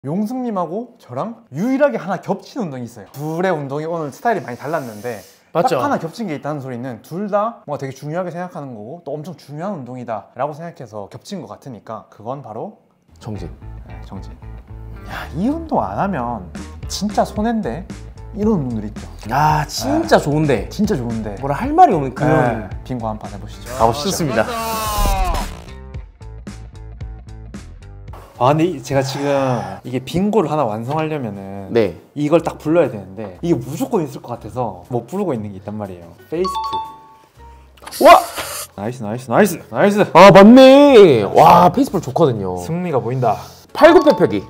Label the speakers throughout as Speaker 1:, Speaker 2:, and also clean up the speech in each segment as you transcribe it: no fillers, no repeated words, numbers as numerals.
Speaker 1: 용승님하고 저랑 유일하게 하나 겹친 운동이 있어요. 둘의 운동이 오늘 스타일이 많이 달랐는데
Speaker 2: 맞죠?
Speaker 1: 딱 하나 겹친 게 있다는 소리는 둘 다 뭔가 되게 중요하게 생각하는 거고 또 엄청 중요한 운동이다 라고 생각해서 겹친 것 같으니까 그건 바로
Speaker 2: 정진.
Speaker 1: 네, 정진. 야, 이 운동 안 하면 진짜 손해인데 이런 운동들 있죠.
Speaker 2: 아 진짜 좋은데
Speaker 1: 진짜 좋은데
Speaker 2: 뭐라 할 말이 없는 그런
Speaker 1: 빙고 한 판 해보시죠.
Speaker 2: 가보시죠. 좋습니다.
Speaker 1: 아 근데 제가 지금 이게 빙고를 하나 완성하려면은
Speaker 2: 네.
Speaker 1: 이걸 딱 불러야 되는데 이게 무조건 있을 것 같아서 못 부르고 있는 게 있단 말이에요. 페이스풀.
Speaker 2: 와!
Speaker 1: 나이스 나이스 나이스 나이스.
Speaker 2: 아 맞네. 와 페이스풀 좋거든요.
Speaker 1: 승리가 보인다.
Speaker 2: 팔굽혀 펴기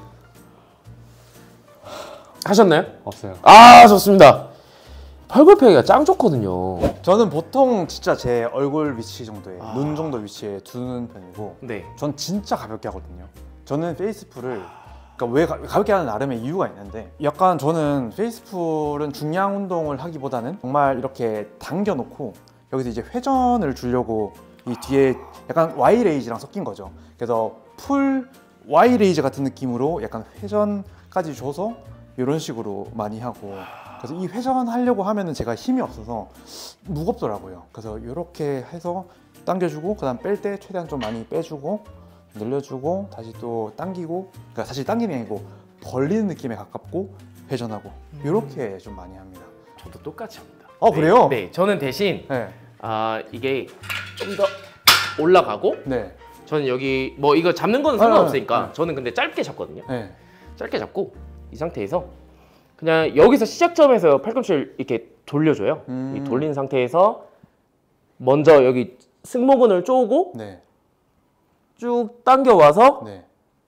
Speaker 2: 하셨나요?
Speaker 1: 없어요.
Speaker 2: 아 좋습니다. 팔굽혀 펴기가 짱 좋거든요.
Speaker 1: 저는 보통 진짜 제 얼굴 위치 정도에 눈 정도 위치에 두는 편이고
Speaker 2: 네.
Speaker 1: 전 진짜 가볍게 하거든요. 저는 페이스풀을 그러니까 왜 가볍게 하는 나름의 이유가 있는데 약간 저는 페이스풀은 중량 운동을 하기보다는 정말 이렇게 당겨놓고 여기서 이제 회전을 주려고 이 뒤에 약간 Y 레이즈랑 섞인 거죠. 그래서 풀 Y 레이즈 같은 느낌으로 약간 회전까지 줘서 이런 식으로 많이 하고 그래서 이 회전하려고 하면은 제가 힘이 없어서 무겁더라고요. 그래서 이렇게 해서 당겨주고 그다음 뺄 때 최대한 좀 많이 빼주고 늘려주고 다시 또 당기고 그러니까 사실 당기는 게 아니고 벌리는 느낌에 가깝고 회전하고 이렇게 좀 많이 합니다.
Speaker 2: 저도 똑같이 합니다.
Speaker 1: 그래요?
Speaker 2: 네. 저는 대신
Speaker 1: 네.
Speaker 2: 이게 좀 더 올라가고
Speaker 1: 네.
Speaker 2: 저는 여기 뭐 이거 잡는 거는 상관없으니까
Speaker 1: 네.
Speaker 2: 저는 근데 짧게 잡거든요.
Speaker 1: 네.
Speaker 2: 짧게 잡고 이 상태에서 그냥 여기서 시작점에서 팔꿈치를 이렇게 돌려줘요. 이 돌린 상태에서 먼저 여기 승모근을 쪼고
Speaker 1: 네.
Speaker 2: 쭉 당겨와서
Speaker 1: 네.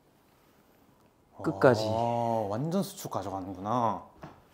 Speaker 2: 끝까지.
Speaker 1: 완전 수축 가져가는구나.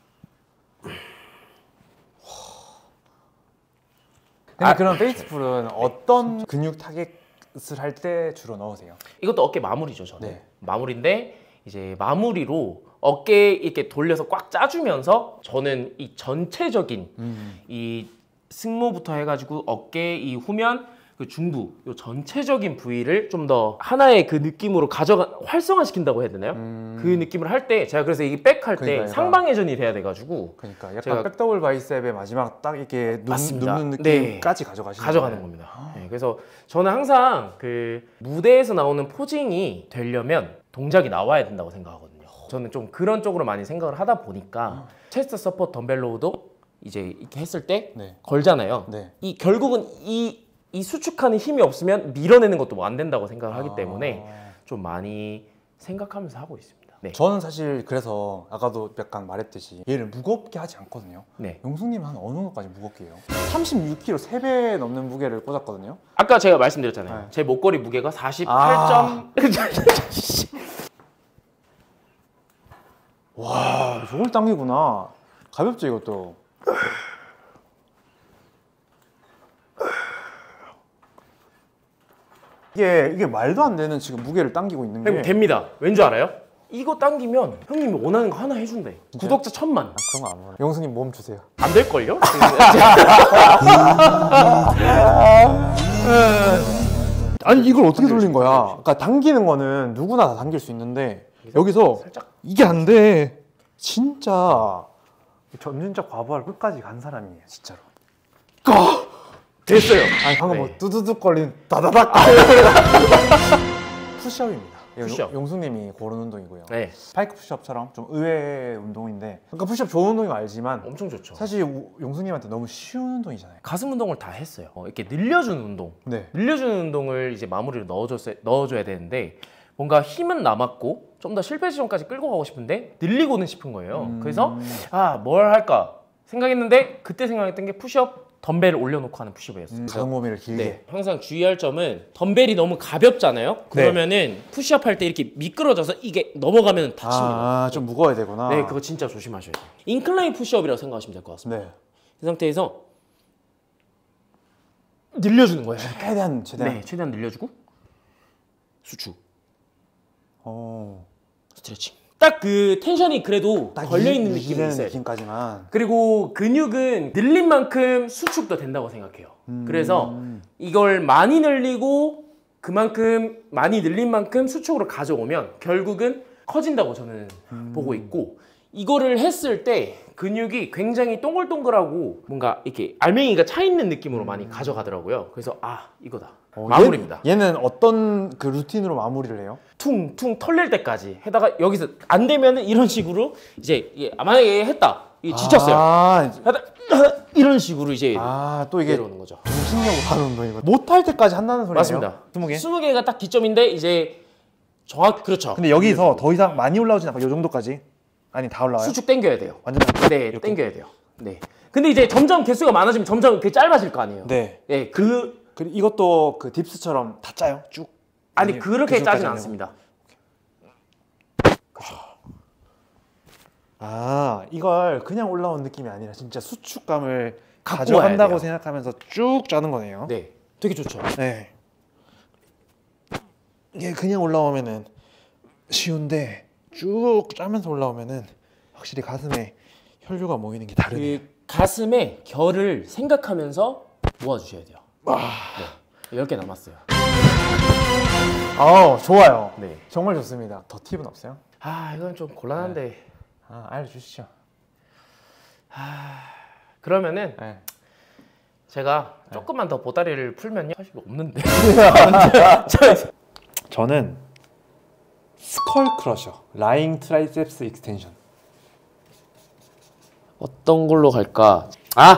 Speaker 1: 근데 그럼 페이스풀은 어떤 근육 타겟을 할 때 주로 넣으세요?
Speaker 2: 이것도 어깨 마무리죠, 저는.
Speaker 1: 네.
Speaker 2: 마무리인데 이제 마무리로 어깨 이렇게 돌려서 꽉 짜주면서 저는 이 전체적인 이 승모부터 해가지고 어깨 이 후면 그 중부 요 전체적인 부위를 좀 더 하나의 그 느낌으로 활성화시킨다고 해야 되나요? 그 느낌을 할 때 제가 그래서 이게 백 할 때
Speaker 1: 그러니까
Speaker 2: 상방회전이 돼야 돼가지고
Speaker 1: 그러니까 약간
Speaker 2: 제가
Speaker 1: 백더블 바이셉의 마지막 딱 이렇게
Speaker 2: 맞습니다.
Speaker 1: 눕는
Speaker 2: 네.
Speaker 1: 느낌까지 가져가는
Speaker 2: 겁니다. 네, 그래서 저는 항상 그 무대에서 나오는 포징이 되려면 동작이 나와야 된다고 생각하거든요. 저는 좀 그런 쪽으로 많이 생각을 하다 보니까 체스트 서포트 덤벨 로우도 이제 이렇게 했을 때
Speaker 1: 네.
Speaker 2: 걸잖아요.
Speaker 1: 네.
Speaker 2: 이 결국은 이 수축하는 힘이 없으면 밀어내는 것도 뭐 안 된다고 생각을 하기 때문에 좀 많이 생각하면서 하고 있습니다. 네.
Speaker 1: 저는 사실 그래서 아까도 약간 말했듯이 얘를 무겁게 하지 않거든요.
Speaker 2: 네.
Speaker 1: 용수님 한 어느 정도까지 무겁게 해요? 36kg 3배 넘는 무게를 꽂았거든요.
Speaker 2: 아까 제가 말씀드렸잖아요.
Speaker 1: 네.
Speaker 2: 제 목걸이 무게가 48점.
Speaker 1: 와, 저걸 당기구나. 가볍죠 이것도. 이게 말도 안 되는 지금 무게를 당기고 있는 게.
Speaker 2: 됩니다. 왠 줄 알아요? 이거 당기면 형님이 원하는 거 하나 해준대. 구독자 1000만.
Speaker 1: 그런 거 안 원해. 용수님 몸 주세요.
Speaker 2: 안 될걸요?
Speaker 1: 아니 이걸 어떻게 돌린 거야? 그러니까 당기는 거는 누구나 다 당길 수 있는데 여기서
Speaker 2: 살짝
Speaker 1: 이게 안 돼. 진짜 점진적 과부하를 끝까지 간 사람이에요, 진짜로.
Speaker 2: 됐어요.
Speaker 1: 아니 방금
Speaker 2: 네.
Speaker 1: 뭐 두두둑 거린 다다닥. 푸시업입니다.
Speaker 2: 푸시업.
Speaker 1: 용수님이 고른 운동이고요.
Speaker 2: 네.
Speaker 1: 스파이크 푸시업처럼 좀 의외의 운동인데, 그러니까 푸시업 좋은 운동인 거 알지만
Speaker 2: 엄청 좋죠.
Speaker 1: 사실 용수님한테 너무 쉬운 운동이잖아요.
Speaker 2: 가슴 운동을 다 했어요. 이렇게 늘려주는 운동.
Speaker 1: 네.
Speaker 2: 늘려주는 운동을 이제 마무리로 넣어줘야 되는데 뭔가 힘은 남았고 좀 더 실패 지점까지 끌고 가고 싶은데 늘리고는 싶은 거예요. 그래서 뭘 할까 생각했는데 그때 생각했던 게 푸시업 덤벨을 올려놓고 하는 푸시업이었어요.
Speaker 1: 가동 범위를 길게.
Speaker 2: 네, 항상 주의할 점은 덤벨이 너무 가볍잖아요. 그러면은 푸시업 할 때 이렇게 미끄러져서 이게 넘어가면 다칩니다.
Speaker 1: 좀 무거워야 되구나.
Speaker 2: 네, 그거 진짜 조심하셔야 돼요. 인클라인 푸시업이라고 생각하시면 될 것 같습니다.
Speaker 1: 네.
Speaker 2: 이 상태에서 늘려주는 거예요.
Speaker 1: 최대한.
Speaker 2: 네, 최대한 늘려주고 수축, 스트레칭. 딱 그 텐션이 그래도 걸려있는 느낌이 있어요.
Speaker 1: 느낌까지만.
Speaker 2: 그리고 근육은 늘린 만큼 수축도 된다고 생각해요. 그래서 이걸 많이 늘리고 그만큼 많이 늘린 만큼 수축으로 가져오면 결국은 커진다고 저는 보고 있고, 이거를 했을 때 근육이 굉장히 동글동글하고 뭔가 이렇게 알맹이가 차 있는 느낌으로 많이 가져가더라고요. 그래서 이거다. 마무리입니다.
Speaker 1: 얘는 어떤 그 루틴으로 마무리를 해요?
Speaker 2: 퉁퉁 털릴 때까지 해다가 여기서 안 되면은 이런 식으로 이제 만약에 했다. 이게 지쳤어요. 하다 이런 식으로 이제
Speaker 1: 또 이게
Speaker 2: 내려오는 거죠.
Speaker 1: 정신력으로 하는 운동이고 못할 때까지 한다는 소리예요?
Speaker 2: 맞습니다.
Speaker 1: 20개?
Speaker 2: 20개가 딱 기점인데 이제 그렇죠.
Speaker 1: 근데 여기서 더 이상 많이 올라오진 않고 이 정도까지? 아니 다 올라와요?
Speaker 2: 수축 당겨야 돼요.
Speaker 1: 완전
Speaker 2: 네,
Speaker 1: 이렇게?
Speaker 2: 당겨야 돼요. 네. 근데 이제 점점 개수가 많아지면 점점 그게 짧아질 거 아니에요.
Speaker 1: 네.
Speaker 2: 네,
Speaker 1: 그리고 이것도 그 딥스처럼 다 짜요? 쭉?
Speaker 2: 아니
Speaker 1: 네,
Speaker 2: 그렇게
Speaker 1: 그
Speaker 2: 짜진
Speaker 1: 정도까지
Speaker 2: 않습니다.
Speaker 1: 이걸 그냥 올라온 느낌이 아니라 진짜 수축감을
Speaker 2: 갖고
Speaker 1: 가져간다고
Speaker 2: 와야 돼요.
Speaker 1: 생각하면서 쭉 짜는 거네요.
Speaker 2: 네, 되게 좋죠.
Speaker 1: 네. 이게 그냥 올라오면은 쉬운데 쭉 짜면서 올라오면은 확실히 가슴에 혈류가 모이는 게 다르네요.
Speaker 2: 그 가슴에 결을 생각하면서 모아주셔야 돼요. 네, 10개 남았어요.
Speaker 1: 좋아요.
Speaker 2: 네.
Speaker 1: 정말 좋습니다. 더 팁은 없어요?
Speaker 2: 이건 좀 곤란한데.
Speaker 1: 알려주시죠.
Speaker 2: 그러면은
Speaker 1: 네.
Speaker 2: 제가 조금만 더 보다리를 풀면요. 사실 없는데.
Speaker 1: 저는 스컬 크러셔 라잉 트라이셉스 익스텐션.
Speaker 2: 어떤 걸로 갈까?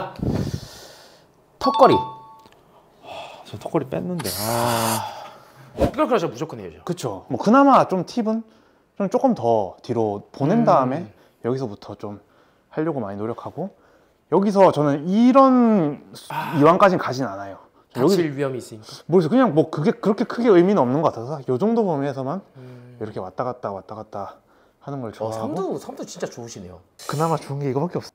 Speaker 2: 턱걸이.
Speaker 1: 저 턱걸이 뺐는데.
Speaker 2: 스컬 크러셔 무조건 해야죠.
Speaker 1: 그쵸. 뭐 그나마 좀 팁은 좀 조금 더 뒤로 보낸 다음에 여기서부터 좀 하려고 많이 노력하고, 여기서 저는 이런 이완까지는 가진 않아요.
Speaker 2: 다칠 위험이 있으니까.
Speaker 1: 모르겠어요. 그냥 뭐 그게 그렇게 크게 의미는 없는 것 같아서 이 정도 범위에서만 이렇게 왔다 갔다 하는 걸 좋아하고.
Speaker 2: 삼두 진짜 좋으시네요.
Speaker 1: 그나마 좋은 게 이거밖에 없어.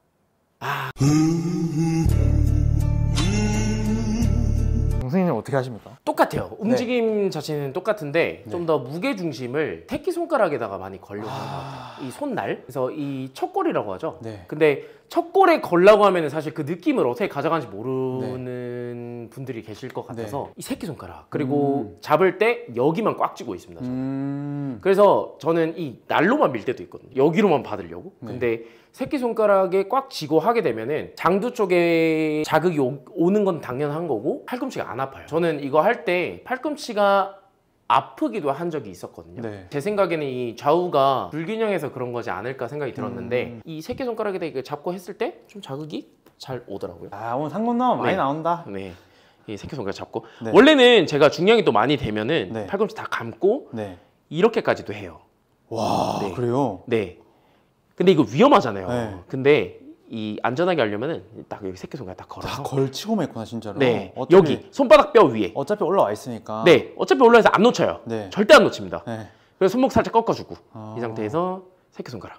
Speaker 1: 선생님 어떻게 하십니까?
Speaker 2: 똑같아요. 움직임 자체는 똑같은데 좀 더 무게 중심을 새끼손가락에다가 많이 걸려고 하는 것 같아요. 이 손날. 그래서 이 척골이라고 하죠.
Speaker 1: 네.
Speaker 2: 근데 척골에 걸라고 하면 사실 그 느낌을 어떻게 가져가는지 모르는 분들이 계실 것 같아서 이 새끼손가락. 그리고 잡을 때 여기만 꽉 쥐고 있습니다. 저는. 그래서 저는 이 날로만 밀 때도 있거든요. 여기로만 받으려고. 근데 새끼손가락에 꽉 쥐고 하게 되면은 장두 쪽에 자극이 오는 건 당연한 거고 팔꿈치가 안 아파요. 저는 이거 할 때 팔꿈치가 아프기도 한 적이 있었거든요. 제 생각에는 이 좌우가 불균형해서 그런 거지 않을까 생각이 들었는데 이 새끼손가락에다 이거 잡고 했을 때 좀 자극이 잘 오더라고요.
Speaker 1: 오늘 상권 나오면 많이 나온다.
Speaker 2: 네. 이 새끼손가락 잡고 원래는 제가 중량이 또 많이 되면은 팔꿈치 다 감고 이렇게까지도 해요.
Speaker 1: 와, 그래요?
Speaker 2: 네. 근데 이거 위험하잖아요.
Speaker 1: 네.
Speaker 2: 근데 이 안전하게 하려면은 딱 여기 새끼손가락 딱 걸어서
Speaker 1: 걸치고만 있구나 진짜로.
Speaker 2: 네. 여기 손바닥 뼈 위에.
Speaker 1: 어차피 올라와 있으니까.
Speaker 2: 네. 어차피 올라와서 안 놓쳐요. 절대 안 놓칩니다. 그래서 손목 살짝 꺾어주고 이 상태에서 새끼손가락.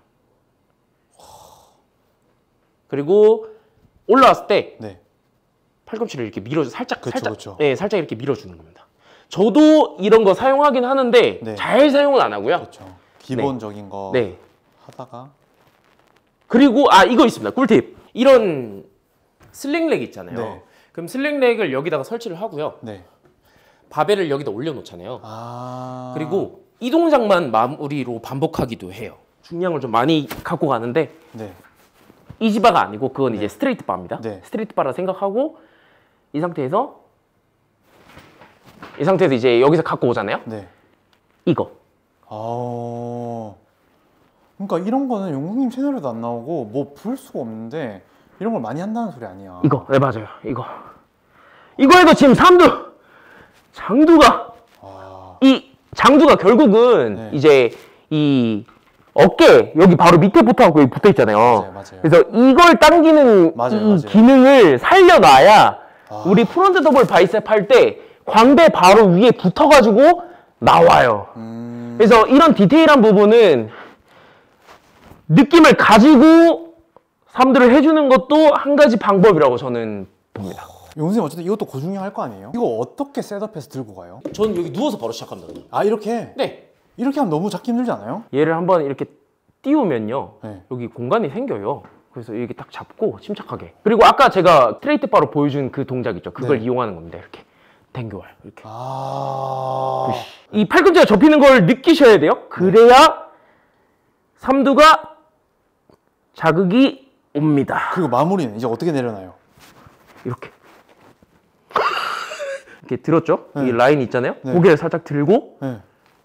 Speaker 2: 그리고 올라왔을 때 팔꿈치를 이렇게 밀어줘 살짝 네, 살짝 이렇게 밀어주는 겁니다. 저도 이런 거 사용하긴 하는데 잘 사용은 안 하고요.
Speaker 1: 그렇죠. 기본적인 거 하다가.
Speaker 2: 그리고 이거 있습니다. 꿀팁. 이런 슬링렉 있잖아요. 그럼 슬링렉을 여기다가 설치를 하고요. 바벨을 여기다 올려놓잖아요. 그리고 이 동작만 마무리로 반복하기도 해요. 중량을 좀 많이 갖고 가는데 이지바가 아니고 그건 이제 스트레이트 바입니다. 스트레이트 바라 생각하고 이 상태에서 이제 여기서 갖고 오잖아요. 이거.
Speaker 1: 그러니까 이런 거는 용국님 채널에도 안 나오고 뭐 볼 수가 없는데 이런 걸 많이 한다는 소리 아니야.
Speaker 2: 이거. 네, 맞아요. 이거에도 지금 장두가 이 장두가 결국은 이제 이 어깨 여기 바로 밑에 붙어갖고 여기 붙어 있잖아요.
Speaker 1: 맞아요.
Speaker 2: 그래서 이걸 당기는 이 기능을 살려놔야 우리 프론트 더블 바이셉 할 때 광배 바로 위에 붙어가지고 나와요. 그래서 이런 디테일한 부분은 느낌을 가지고 사람들을 해주는 것도 한 가지 방법이라고 저는 봅니다.
Speaker 1: 용수님 어쨌든 이것도 고중량 할 거 아니에요? 이거 어떻게 셋업해서 들고 가요?
Speaker 2: 저는 여기 누워서 바로 시작합니다.
Speaker 1: 이렇게?
Speaker 2: 네.
Speaker 1: 이렇게 하면 너무 잡기 힘들지 않아요?
Speaker 2: 얘를 한번 이렇게 띄우면요. 여기 공간이 생겨요. 그래서 이렇게 딱 잡고 침착하게. 그리고 아까 제가 스트레이트 바로 보여준 그 동작 있죠. 그걸 이용하는 겁니다. 이렇게. 댕겨와요. 이렇게. 이 팔꿈치가 접히는 걸 느끼셔야 돼요. 그래야 삼두가 자극이 옵니다.
Speaker 1: 그리고 마무리는 이제 어떻게 내려놔요?
Speaker 2: 이렇게 이렇게 들었죠?
Speaker 1: 네.
Speaker 2: 이 라인 있잖아요.
Speaker 1: 네.
Speaker 2: 고개를 살짝 들고
Speaker 1: 네.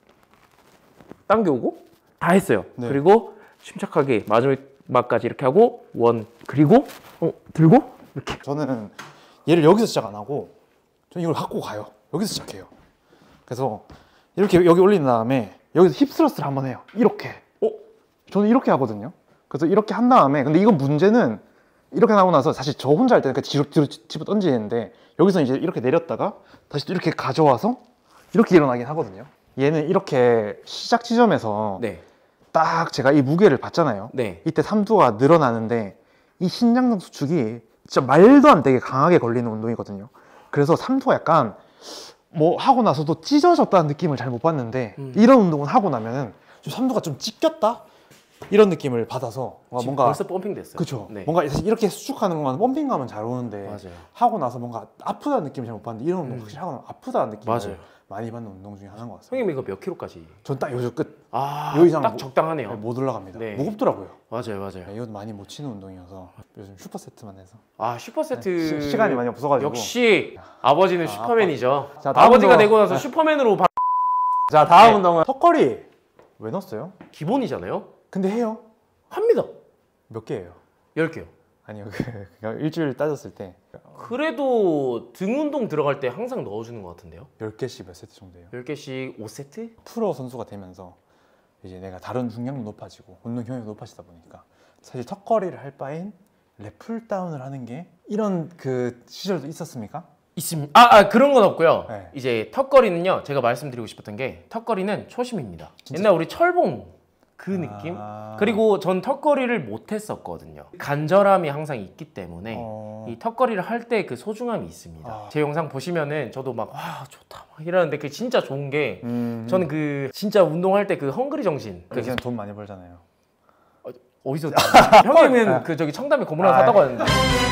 Speaker 2: 당겨오고 다 했어요.
Speaker 1: 네.
Speaker 2: 그리고 침착하게 마지막까지 이렇게 하고 원 그리고 들고 이렇게.
Speaker 1: 저는 얘를 여기서 시작 안 하고 저는 이걸 갖고 가요. 여기서 시작해요. 그래서 이렇게 여기 올린 다음에 여기서 힙스러스를 한번 해요. 이렇게. 저는 이렇게 하거든요. 그래서 이렇게 한 다음에 근데 이건 문제는 이렇게 나오고 나서 사실 저 혼자 할 때는 뒤로 집어 던지는데 여기서 이제 이렇게 내렸다가 다시 또 이렇게 가져와서 이렇게 일어나긴 하거든요. 얘는 이렇게 시작 지점에서
Speaker 2: 네.
Speaker 1: 딱 제가 이 무게를 봤잖아요.
Speaker 2: 네.
Speaker 1: 이때 삼두가 늘어나는데 이 신장성 수축이 진짜 말도 안 되게 강하게 걸리는 운동이거든요. 그래서 삼두가 약간 뭐 하고 나서도 찢어졌다는 느낌을 잘 못 받는데 이런 운동은 하고 나면은 좀 삼두가 좀 찢겼다? 이런 느낌을 받아서 뭔가
Speaker 2: 벌써 펌핑 됐어요.
Speaker 1: 그쵸.
Speaker 2: 네.
Speaker 1: 뭔가 사실 이렇게 수축하는 건 펌핑감은 잘 오는데
Speaker 2: 맞아요.
Speaker 1: 하고 나서 뭔가 아프다는 느낌을 잘 못 받는데 이런 운동 확실히 하고 나면 아프다는 느낌을
Speaker 2: 맞아요.
Speaker 1: 많이 받는 운동 중에 하나인 것 같습니다.
Speaker 2: 형님 이거 몇 킬로까지?
Speaker 1: 전 딱 요즘 끝.
Speaker 2: 아,
Speaker 1: 요 이상
Speaker 2: 딱 적당하네요.
Speaker 1: 못 올라갑니다.
Speaker 2: 네.
Speaker 1: 무겁더라고요.
Speaker 2: 맞아요.
Speaker 1: 네, 이것도 많이 못 치는 운동이어서 요즘 슈퍼세트만 해서
Speaker 2: 아, 슈퍼세트
Speaker 1: 시간이 많이 없어가지고.
Speaker 2: 역시 아버지는 슈퍼맨이죠.
Speaker 1: 자, 다음
Speaker 2: 아버지가
Speaker 1: 운동.
Speaker 2: 되고 나서
Speaker 1: 네.
Speaker 2: 슈퍼맨으로
Speaker 1: 자 다음
Speaker 2: 네.
Speaker 1: 운동은 턱걸이. 왜 넣었어요?
Speaker 2: 기본이잖아요.
Speaker 1: 근데 해요?
Speaker 2: 합니다.
Speaker 1: 몇 개예요?
Speaker 2: 10개요.
Speaker 1: 아니요 그냥 일주일 따졌을 때
Speaker 2: 그래도 등 운동 들어갈 때 항상 넣어주는 것 같은데요.
Speaker 1: 10개씩 몇 세트 정도예요?
Speaker 2: 10개씩 5세트?
Speaker 1: 프로 선수가 되면서 이제 내가 다른 중량도 높아지고 운동 효율이 높아지다 보니까 사실 턱걸이를 할 바엔 랩풀 다운을 하는 게 이런 그 시절도 있었습니까?
Speaker 2: 있습니다. 그런 건 없고요.
Speaker 1: 네.
Speaker 2: 이제 턱걸이는요. 제가 말씀드리고 싶었던 게 턱걸이는 초심입니다.
Speaker 1: 진짜?
Speaker 2: 옛날 우리 철봉 그 느낌? 그리고 전 턱걸이를 못했었거든요. 간절함이 항상 있기 때문에 이 턱걸이를 할 때 그 소중함이 있습니다. 제 영상 보시면은 저도 막 와 좋다 막 이러는데 그 진짜 좋은 게 저는 그 진짜 운동할 때 그 헝그리 정신
Speaker 1: 그래서 돈 많이 벌잖아요.
Speaker 2: 어디서 형님은 그 저기 청담에 건물 하나 샀다고 하는데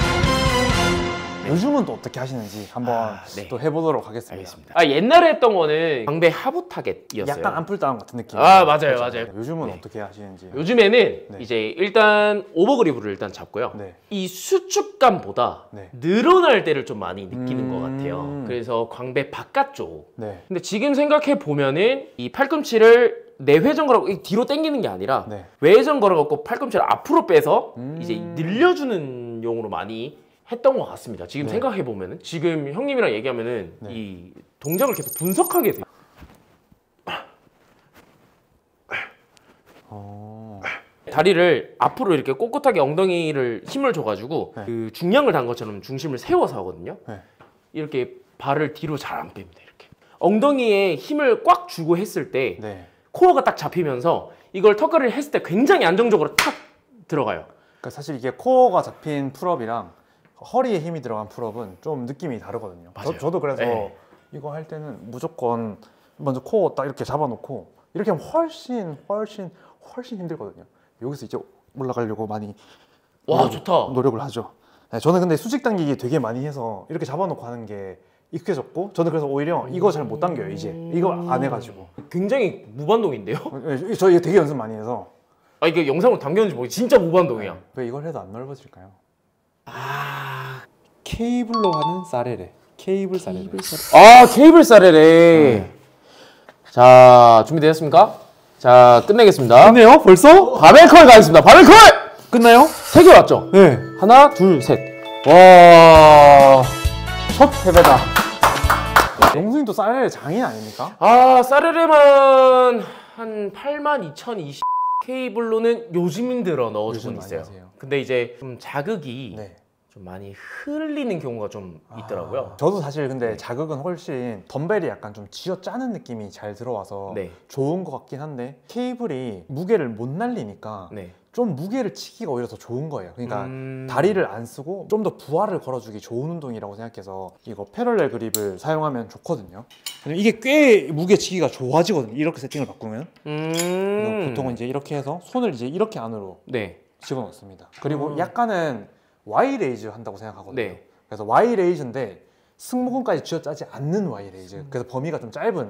Speaker 1: 요즘은 또 어떻게 하시는지 한번
Speaker 2: 네.
Speaker 1: 또 해보도록 하겠습니다.
Speaker 2: 알겠습니다. 옛날에 했던 거는 광배 하부 타겟이었어요.
Speaker 1: 약간 안풀 다운 같은 느낌.
Speaker 2: 맞아요.
Speaker 1: 요즘은
Speaker 2: 네.
Speaker 1: 어떻게 하시는지.
Speaker 2: 요즘에는
Speaker 1: 네.
Speaker 2: 이제 일단 오버그립을 일단 잡고요.
Speaker 1: 네.
Speaker 2: 이 수축감보다
Speaker 1: 네.
Speaker 2: 늘어날 때를 좀 많이 느끼는 것 같아요. 그래서 광배 바깥쪽.
Speaker 1: 네.
Speaker 2: 근데 지금 생각해 보면은 이 팔꿈치를 내회전 걸어 뒤로 당기는 게 아니라
Speaker 1: 네.
Speaker 2: 외회전 걸어갖고 팔꿈치를 앞으로 빼서 이제 늘려주는 용으로 많이 했던 것 같습니다. 지금
Speaker 1: 네.
Speaker 2: 생각해 보면은 지금 형님이랑 얘기하면은
Speaker 1: 네.
Speaker 2: 이 동작을 계속 분석하게 돼요. 다리를 앞으로 이렇게 꼿꼿하게 엉덩이를 힘을 줘가지고
Speaker 1: 네.
Speaker 2: 그 중량을 단 것처럼 중심을 세워서 하거든요.
Speaker 1: 네.
Speaker 2: 이렇게 발을 뒤로 잘 안 뺍니다. 이렇게 엉덩이에 힘을 꽉 주고 했을 때
Speaker 1: 네.
Speaker 2: 코어가 딱 잡히면서 이걸 턱걸이를 했을 때 굉장히 안정적으로 탁 들어가요.
Speaker 1: 그러니까 사실 이게 코어가 잡힌 풀업이랑 허리에 힘이 들어간 풀업은 좀 느낌이 다르거든요.
Speaker 2: 맞아요.
Speaker 1: 저도 그래서
Speaker 2: 네.
Speaker 1: 이거 할 때는 무조건 먼저 코어 딱 이렇게 잡아놓고 이렇게 하면 훨씬 힘들거든요. 여기서 이제 올라가려고 많이
Speaker 2: 좋다.
Speaker 1: 노력을 하죠. 네, 저는 근데 수직 당기기 되게 많이 해서 이렇게 잡아놓고 하는 게 익숙해졌고 저는 그래서 오히려 이거 잘 못 당겨요. 이제 이거 안 해가지고
Speaker 2: 굉장히 무반동인데요?
Speaker 1: 저 이거 되게 연습 많이 해서
Speaker 2: 이게 영상으로 담겼는지 모르겠 진짜 무반동이야.
Speaker 1: 왜 이걸 해도 안 넓어질까요? 케이블로 하는 사레레. 케이블 사레레.
Speaker 2: 케이블 사레레. 자, 준비되셨습니까? 자, 끝내겠습니다.
Speaker 1: 끝내요? 벌써?
Speaker 2: 바벨컬 가겠습니다. 바벨컬!
Speaker 1: 끝나요?
Speaker 2: 3개 왔죠?
Speaker 1: 네.
Speaker 2: 하나, 둘, 셋. 와, 첫 패배다.
Speaker 1: 영수님 또 사레레 장인 아닙니까?
Speaker 2: 사레레만 한 82,020 케이블로는 요즘 들어 넣어주고
Speaker 1: 요즘
Speaker 2: 있어요.
Speaker 1: 많이 하세요.
Speaker 2: 근데 이제 좀 자극이
Speaker 1: 네.
Speaker 2: 좀 많이 흘리는 경우가 좀 있더라고요.
Speaker 1: 저도 사실 근데 자극은 훨씬 덤벨이 약간 좀 쥐어짜는 느낌이 잘 들어와서
Speaker 2: 네.
Speaker 1: 좋은 것 같긴 한데 케이블이 무게를 못 날리니까
Speaker 2: 네.
Speaker 1: 좀 무게를 치기가 오히려 더 좋은 거예요. 그러니까
Speaker 2: 음.
Speaker 1: 다리를 안 쓰고 좀 더 부하를 걸어주기 좋은 운동이라고 생각해서 이거 패럴렐 그립을 사용하면 좋거든요. 왜냐면 이게 꽤 무게 치기가 좋아지거든요. 이렇게 세팅을 바꾸면. 그래서 보통은 이제 이렇게 해서 손을 이제 이렇게 안으로
Speaker 2: 네.
Speaker 1: 집어넣습니다. 그리고 약간은 Y 레이즈 한다고 생각하거든요.
Speaker 2: 네.
Speaker 1: 그래서 Y 레이즈인데 승모근까지 쥐어짜지 않는 Y 레이즈. 그래서 범위가 좀 짧은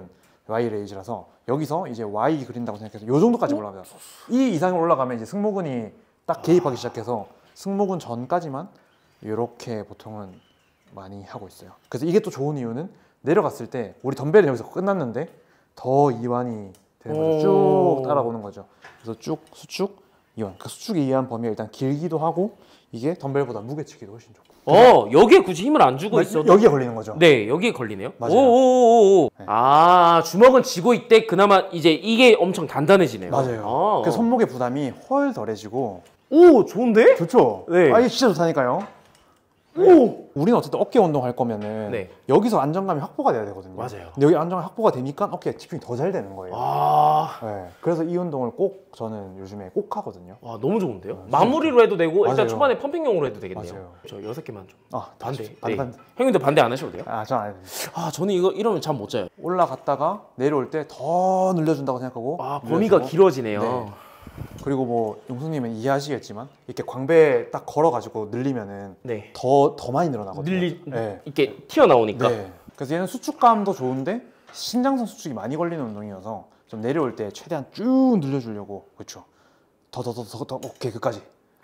Speaker 1: Y 레이즈라서 여기서 이제 Y 그린다고 생각해서 요 정도까지 올라갑니다. 이 이상이 올라가면 이제 승모근이 딱 개입하기 시작해서 승모근 전까지만 이렇게 보통은 많이 하고 있어요. 그래서 이게 또 좋은 이유는 내려갔을 때 우리 덤벨은 여기서 끝났는데 더 이완이 되는 거죠. 쭉 따라오는 거죠. 그래서 쭉 수축 이완. 그 수축에 의한 범위가 일단 길기도 하고 이게 덤벨보다 무게치기도 훨씬 좋고.
Speaker 2: 여기에 굳이 힘을 안 주고 있어도
Speaker 1: 여기에 걸리는 거죠.
Speaker 2: 네, 여기에 걸리네요.
Speaker 1: 맞아요.
Speaker 2: 오오오오.
Speaker 1: 네.
Speaker 2: 아, 주먹은 쥐고 있대. 그나마 이제 이게 엄청 단단해지네요.
Speaker 1: 맞아요. 그래서 손목의 부담이 훨 덜해지고.
Speaker 2: 오, 좋은데?
Speaker 1: 좋죠.
Speaker 2: 네.
Speaker 1: 아, 이게 진짜 좋다니까요.
Speaker 2: 오.
Speaker 1: 우리는 어쨌든 어깨 운동 할 거면은
Speaker 2: 네.
Speaker 1: 여기서 안정감이 확보가 돼야 되거든요.
Speaker 2: 맞아요.
Speaker 1: 근데 여기 안정감이 확보가 되니까 어깨 집중이 더 잘 되는 거예요.
Speaker 2: 아,
Speaker 1: 네. 그래서 이 운동을 꼭 저는 요즘에 꼭 하거든요.
Speaker 2: 와, 너무 좋은데요?
Speaker 1: 진짜
Speaker 2: 마무리로 해도 되고 일단
Speaker 1: 맞아요.
Speaker 2: 초반에 펌핑용으로 해도 되겠네요.
Speaker 1: 맞아요.
Speaker 2: 저 6개만 좀.
Speaker 1: 아,
Speaker 2: 반대.
Speaker 1: 반대.
Speaker 2: 형님도 반대 안 하셔도 돼요?
Speaker 1: 아, 전 안 해요.
Speaker 2: 아, 저는 이러면 잠 못 자요.
Speaker 1: 올라갔다가 내려올 때 더 늘려준다고 생각하고.
Speaker 2: 아, 범위가
Speaker 1: 늘려주고.
Speaker 2: 길어지네요.
Speaker 1: 네. 그리고 뭐 용수님은 이해하시겠지만 이렇게 광배 딱 걸어가지고 늘리면은
Speaker 2: 네.
Speaker 1: 더 많이 늘어나거든요. 네.
Speaker 2: 이렇게 튀어나오니까.
Speaker 1: 네. 그래서 얘는 수축감도 좋은데 신장선 수축이 많이 걸리는 운동이어서 좀 내려올 때 최대한 쭉 늘려주려고. 그렇죠. 더 오케이 끝까지.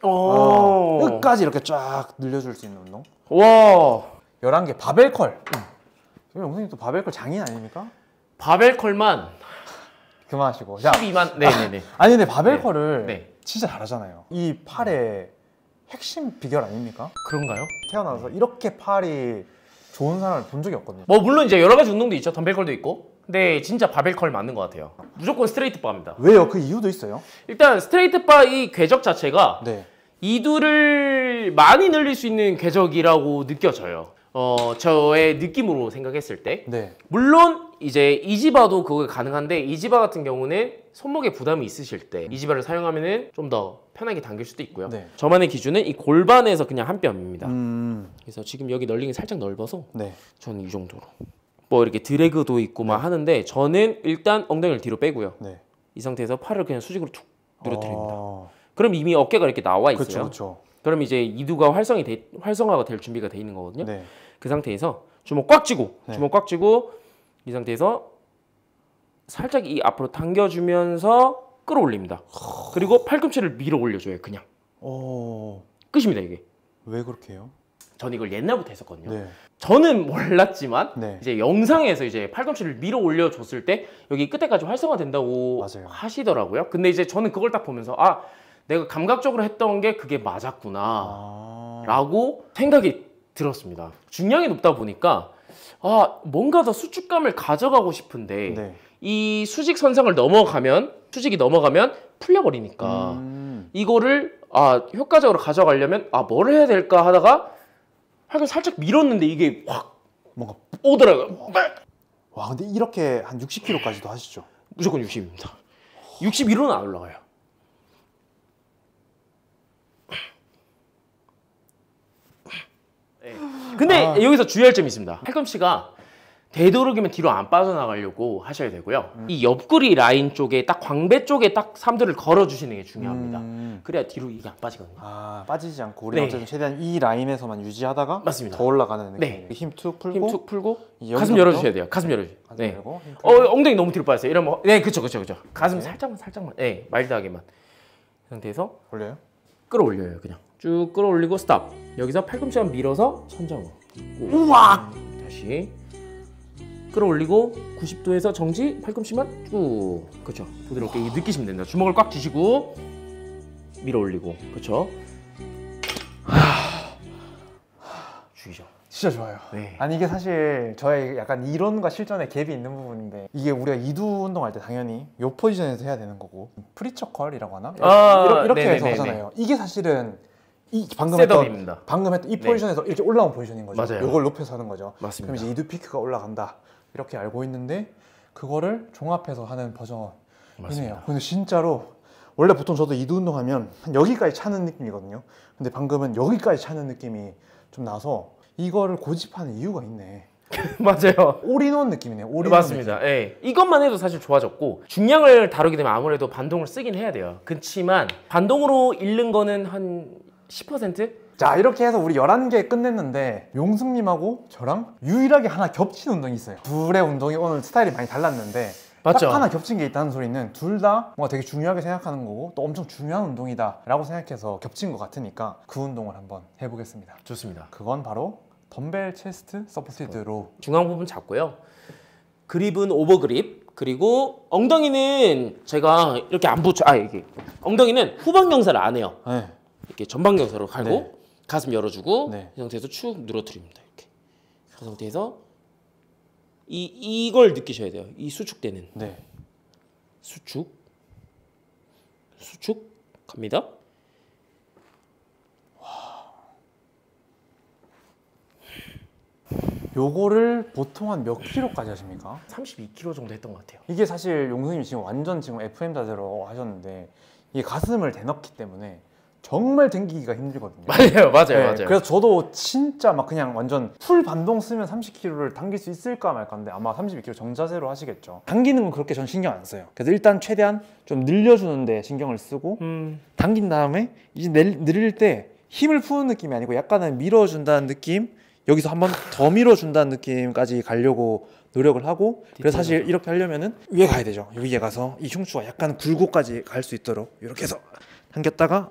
Speaker 1: 끝까지 이렇게 쫙 늘려줄 수 있는 운동.
Speaker 2: 와.
Speaker 1: 11개 바벨 컬. 용수님 또 바벨 컬 장인 아닙니까?
Speaker 2: 바벨 컬만
Speaker 1: 그만하시고. 자,
Speaker 2: 12만. 네네네.
Speaker 1: 아니 근데 바벨
Speaker 2: 네.
Speaker 1: 컬을
Speaker 2: 네.
Speaker 1: 진짜 잘하잖아요. 이 팔의 핵심 비결 아닙니까?
Speaker 2: 그런가요?
Speaker 1: 태어나서 이렇게 팔이 좋은 사람을 본 적이 없거든요.
Speaker 2: 뭐 물론 이제 여러 가지 운동도 있죠. 덤벨 컬도 있고. 근데 진짜 바벨 컬 맞는 것 같아요. 무조건 스트레이트 바입니다.
Speaker 1: 왜요? 그 이유도 있어요?
Speaker 2: 일단 스트레이트 바 이 궤적 자체가
Speaker 1: 네.
Speaker 2: 이두를 많이 늘릴 수 있는 궤적이라고 느껴져요. 저의 느낌으로 생각했을 때.
Speaker 1: 네.
Speaker 2: 물론 이제 이지바도 그거 가능한데 이지바 같은 경우는 손목에 부담이 있으실 때 이지바를 사용하면은 좀 더 편하게 당길 수도 있고요.
Speaker 1: 네.
Speaker 2: 저만의 기준은 이 골반에서 그냥 한 뼘입니다.
Speaker 1: 음.
Speaker 2: 그래서 지금 여기 널링이 살짝 넓어서
Speaker 1: 네.
Speaker 2: 저는 이 정도로. 뭐 이렇게 드래그도 있고 막 하는데 저는 일단 엉덩이를 뒤로 빼고요.
Speaker 1: 네.
Speaker 2: 이 상태에서 팔을 그냥 수직으로 툭 늘어뜨립니다.
Speaker 1: 어...
Speaker 2: 그럼 이미 어깨가 이렇게 나와 있어요.
Speaker 1: 그렇죠, 그렇죠.
Speaker 2: 그럼 이제 이두가 활성화가 될 준비가 돼 있는 거거든요.
Speaker 1: 네.
Speaker 2: 그 상태에서 주먹 꽉 쥐고
Speaker 1: 네.
Speaker 2: 주먹 꽉 쥐고 이 상태에서 살짝 이 앞으로 당겨주면서 끌어올립니다. 그리고 팔꿈치를 밀어 올려줘요. 그냥
Speaker 1: 오,
Speaker 2: 끝입니다. 이게.
Speaker 1: 왜 그렇게 해요?
Speaker 2: 전 이걸 옛날부터 했었거든요.
Speaker 1: 네.
Speaker 2: 저는 몰랐지만
Speaker 1: 네.
Speaker 2: 이제 영상에서 이제 팔꿈치를 밀어 올려줬을 때 여기 끝에까지 활성화된다고
Speaker 1: 맞아요.
Speaker 2: 하시더라고요. 근데 이제 저는 그걸 딱 보면서 아 내가 감각적으로 했던 게 그게 맞았구나
Speaker 1: 아...
Speaker 2: 라고 생각이 들었습니다. 중량이 높다 보니까 아 뭔가 더 수축감을 가져가고 싶은데
Speaker 1: 네.
Speaker 2: 이 수직 선상을 넘어가면 수직이 넘어가면 풀려버리니까 이거를 효과적으로 가져가려면 뭘 해야 될까 하다가 하여간 살짝 밀었는데 이게 확
Speaker 1: 뭔가
Speaker 2: 오더라고요.
Speaker 1: 와, 근데 이렇게 한 60kg까지도 하시죠?
Speaker 2: 무조건 60입니다. 61로는 안 올라가요. 근데 여기서 주의할 점이 있습니다. 팔꿈치가 되도록이면 뒤로 안 빠져나가려고 하셔야 되고요. 이 옆구리 라인 쪽에 딱 광배 쪽에 딱 삼두를 걸어주시는 게 중요합니다. 그래야 뒤로 이게 안 빠지거든요.
Speaker 1: 아, 빠지지 않고 우리가
Speaker 2: 네.
Speaker 1: 어쨌든 최대한 이 라인에서만 유지하다가
Speaker 2: 맞습니다.
Speaker 1: 더 올라가는 느낌.
Speaker 2: 네.
Speaker 1: 힘 툭 풀고
Speaker 2: 힘 툭 풀고
Speaker 1: 여기서부터
Speaker 2: 가슴 열어주셔야 돼요. 가슴 열어주세요.
Speaker 1: 가슴
Speaker 2: 네.
Speaker 1: 열고 힘 풀고.
Speaker 2: 엉덩이 너무 뒤로 빠졌어요. 이러면 네, 그쵸. 가슴
Speaker 1: 네.
Speaker 2: 살짝만. 네, 마일드하게만. 이 상태에서
Speaker 1: 올려요?
Speaker 2: 끌어올려요. 그냥 쭉 끌어올리고 스탑. 여기서 팔꿈치만 밀어서 천장으로.
Speaker 1: 우와!
Speaker 2: 다시 끌어올리고 90도에서 정지. 팔꿈치만 쭉. 그렇죠. 부드럽게 느끼시면 됩니다. 주먹을 꽉 쥐시고 밀어올리고. 그렇죠. 죽이죠.
Speaker 1: 진짜 좋아요.
Speaker 2: 네.
Speaker 1: 아니 이게 사실 저의 약간 이론과 실전의 갭이 있는 부분인데 이게 우리가 이두 운동할 때 당연히 요 포지션에서 해야 되는 거고 프리처 컬이라고 하나? 이렇게 해서
Speaker 2: 네네네네.
Speaker 1: 하잖아요. 이게 사실은 이 방금
Speaker 2: 셋업입니다.
Speaker 1: 했던 이
Speaker 2: 네.
Speaker 1: 포지션에서 이렇게 올라온 포지션인 거죠.
Speaker 2: 맞아요.
Speaker 1: 이걸 높여서 하는 거죠.
Speaker 2: 맞습니다.
Speaker 1: 그럼 이제 이두 피크가 올라간다 이렇게 알고 있는데 그거를 종합해서 하는 버전이네요.
Speaker 2: 맞습니다.
Speaker 1: 근데 진짜로 원래 보통 저도 이두 운동하면 한 여기까지 차는 느낌이거든요. 근데 방금은 여기까지 차는 느낌이 좀 나서 이거를 고집하는 이유가 있네.
Speaker 2: 맞아요.
Speaker 1: 올인원 느낌이네요. 올인원
Speaker 2: 맞습니다. 예. 이것만 해도 사실 좋아졌고 중량을 다루게 되면 아무래도 반동을 쓰긴 해야 돼요. 그렇지만 반동으로 잃는 거는 한 10%?
Speaker 1: 자, 이렇게 해서 우리 11개 끝냈는데 용승님하고 저랑 유일하게 하나 겹친 운동이 있어요. 둘의 운동이 오늘 스타일이 많이 달랐는데
Speaker 2: 맞죠?
Speaker 1: 딱 하나 겹친 게 있다는 소리는 둘 다 뭔가 되게 중요하게 생각하는 거고 또 엄청 중요한 운동이다 라고 생각해서 겹친 것 같으니까 그 운동을 한번 해보겠습니다.
Speaker 2: 좋습니다.
Speaker 1: 그건 바로 덤벨 체스트 서포티드 로우.
Speaker 2: 중앙 부분 잡고요. 그립은 오버그립. 그리고 엉덩이는 제가 이렇게 안 붙여. 이게 엉덩이는 후방 경사를 안 해요.
Speaker 1: 네.
Speaker 2: 이렇게 전방 경사로 갈고
Speaker 1: 네.
Speaker 2: 가슴 열어주고
Speaker 1: 네.
Speaker 2: 이 상태에서 축 늘어뜨립니다. 이렇게 그 상태에서 이걸 느끼셔야 돼요. 이 수축되는
Speaker 1: 네.
Speaker 2: 수축 갑니다.
Speaker 1: 요거를 보통 한 몇 킬로까지 하십니까?
Speaker 2: 32kg 정도 했던 것 같아요.
Speaker 1: 이게 사실 용승님이 지금 완전 지금 FM 자세로 하셨는데 이게 가슴을 대넣기 때문에 정말 당기기가 힘들거든요.
Speaker 2: 맞아요.
Speaker 1: 네, 그래서 저도 진짜 막 그냥 완전 풀 반동 쓰면 30kg를 당길 수 있을까 말까인데 아마 32kg 정자세로 하시겠죠. 당기는 건 그렇게 전 신경 안 써요. 그래서 일단 최대한 좀 늘려주는데 신경을 쓰고 당긴 다음에 이제 늘릴 때 힘을 푸는 느낌이 아니고 약간은 밀어준다는 느낌, 여기서 한 번 더 밀어준다는 느낌까지 가려고 노력을 하고, 그래서 사실 이렇게 하려면은 위에 가야 되죠. 위에 가서 이 흉추가 약간 굴곡까지 갈 수 있도록 이렇게 해서 당겼다가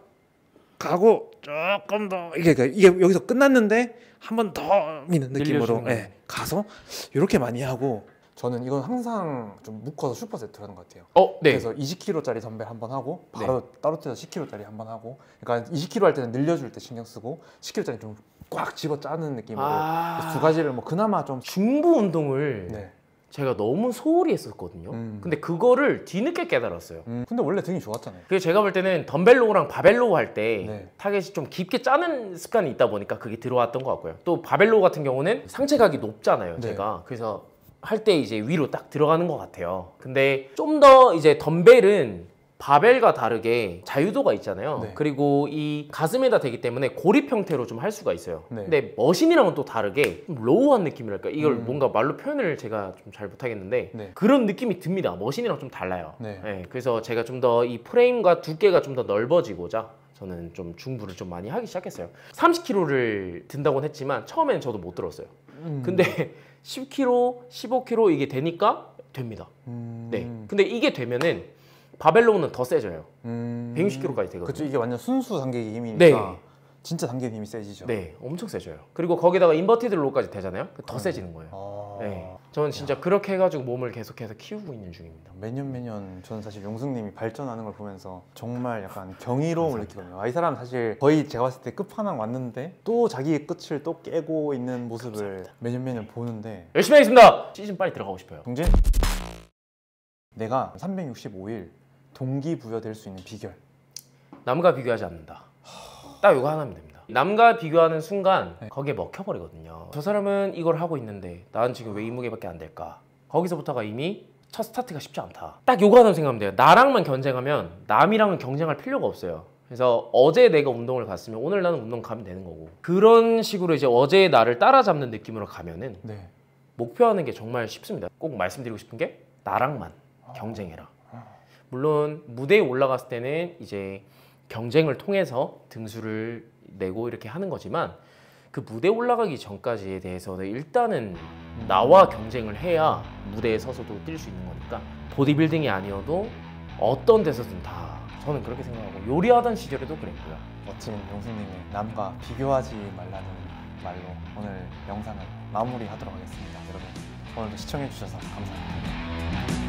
Speaker 1: 가고 조금 더 이게 여기서 끝났는데 한 번 더 미는 느낌으로 가서 이렇게 많이 하고, 저는 이건 항상 좀 묶어서 슈퍼세트를 하는 것 같아요.
Speaker 2: 네.
Speaker 1: 그래서 20kg짜리 덤벨 한 번 하고 바로 따로 떼서 10kg짜리 한 번 하고, 그러니까 20kg 할 때는 늘려줄 때 신경 쓰고 10kg짜리 좀 꽉 집어 짜는 느낌으로 두 가지를 뭐 그나마 좀
Speaker 2: 중부 운동을 제가 너무 소홀히 했었거든요. 근데 그거를 뒤늦게 깨달았어요.
Speaker 1: 근데 원래 등이 좋았잖아요.
Speaker 2: 그래서 제가 볼 때는 덤벨로우랑 바벨로우 할 때 타겟이 좀 깊게 짜는 습관이 있다 보니까 그게 들어왔던 것 같고요. 또 바벨로우 같은 경우는 상체각이 높잖아요, 제가. 그래서 할 때 이제 위로 딱 들어가는 것 같아요. 근데 좀 더 이제 덤벨은 바벨과 다르게 자유도가 있잖아요. 그리고 이 가슴에다 대기 때문에 고립 형태로 좀 할 수가 있어요. 근데 머신이랑은 또 다르게 좀 로우한 느낌이랄까, 이걸 뭔가 말로 표현을 제가 좀 잘 못하겠는데 그런 느낌이 듭니다. 머신이랑 좀 달라요. 그래서 제가 좀 더 이 프레임과 두께가 좀 더 넓어지고자 저는 좀 중부를 좀 많이 하기 시작했어요. 30kg를 든다고는 했지만 처음에는 저도 못 들었어요. 근데 10kg, 15kg 이게 되니까 됩니다. 근데 이게 되면은 바벨로우는 더 세져요. 160kg까지 되거든요.
Speaker 1: 그렇죠. 이게 완전 순수 당기기 힘이니까 진짜 당기는 힘이 세지죠.
Speaker 2: 엄청 세져요. 그리고 거기다가 인버티드 로우까지 되잖아요. 더 세지는 거예요. 저는 진짜 그렇게 해가지고 몸을 계속해서 키우고 있는 중입니다.
Speaker 1: 매년 저는 사실 용승님이 발전하는 걸 보면서 정말 약간 경이로움을 느끼거든요. 이 사람 사실 거의 제가 봤을 때 끝판왕 왔는데 또 자기의 끝을 또 깨고 있는 모습을 매년 보는데
Speaker 2: 열심히 하겠습니다. 시즌 빨리 들어가고 싶어요.
Speaker 1: 동진, 내가 365일 동기부여될 수 있는 비결.
Speaker 2: 남과 비교하지 않는다. 딱 이거 하나면 됩니다. 남과 비교하는 순간 거기에 먹혀버리거든요. 저 사람은 이걸 하고 있는데 나는 지금 왜 이 무게밖에 안 될까? 거기서부터가 이미 첫 스타트가 쉽지 않다. 딱 요거 하나 생각하면 돼요. 나랑만 경쟁하면 남이랑은 경쟁할 필요가 없어요. 그래서 어제 내가 운동을 갔으면 오늘 나는 운동 가면 되는 거고, 그런 식으로 이제 어제의 나를 따라잡는 느낌으로 가면은 목표하는 게 정말 쉽습니다. 꼭 말씀드리고 싶은 게 나랑만 경쟁해라. 물론 무대에 올라갔을 때는 이제 경쟁을 통해서 등수를 내고 이렇게 하는 거지만, 그 무대에 올라가기 전까지에 대해서는 일단은 나와 경쟁을 해야 무대에 서서도 뛸 수 있는 거니까, 보디빌딩이 아니어도 어떤 데서든 다 저는 그렇게 생각하고, 요리하던 시절에도 그랬고요.
Speaker 1: 멋진 용승님의 남과 비교하지 말라는 말로 오늘 영상을 마무리하도록 하겠습니다. 여러분 오늘도 시청해 주셔서 감사합니다.